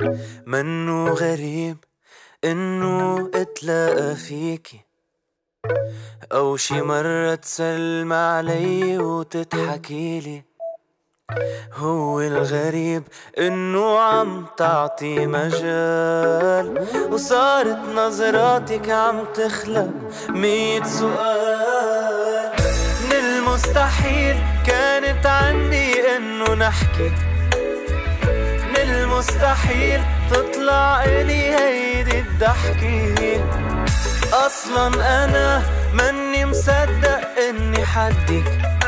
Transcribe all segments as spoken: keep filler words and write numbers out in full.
منو غريب انو اتلاقى فيكي، او شي مرة تسلم علي وتضحكيلي. هو الغريب انو عم تعطي مجال، وصارت نظراتك عم تخلق مية سؤال. من المستحيل كانت عندي انو نحكي، من المستحيل تطلع الي هيدي الضحكة. اصلا انا مني مصدق اني حدك،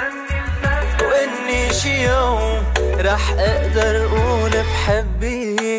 واني شي يوم رح اقدر اقول بحبك.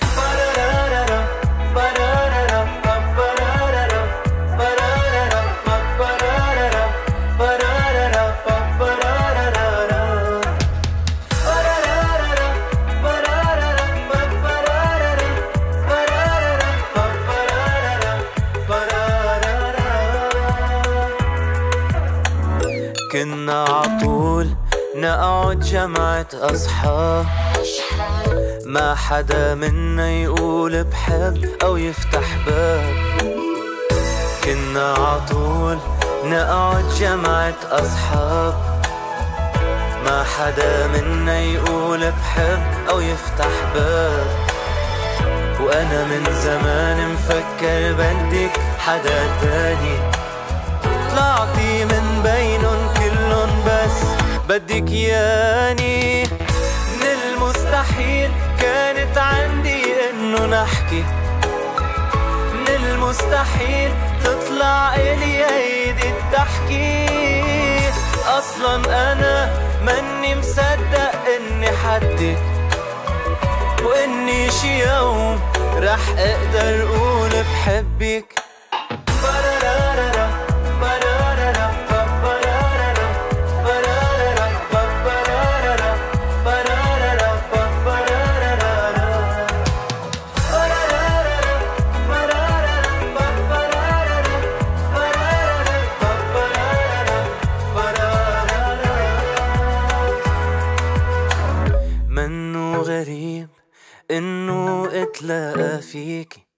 كنا عطول نقعد جمعة أصحاب، ما حدا منا يقول بحب أو يفتح باب. كنا عطول نقعد جمعة أصحاب، ما حدا منا يقول بحب أو يفتح باب. وأنا من زمان مفكر بدك حدا تاني، طلعتي من بينن كلن بس بدك ياني. من المستحيل كانت عندي انو نحكي، من المستحيل تطلع الي هيدي الضحكة. اصلا انا مني مصدق اني حدك، واني شي يوم رح اقدر اقول بحبك. منو غريب انو اتلاقى فيكي،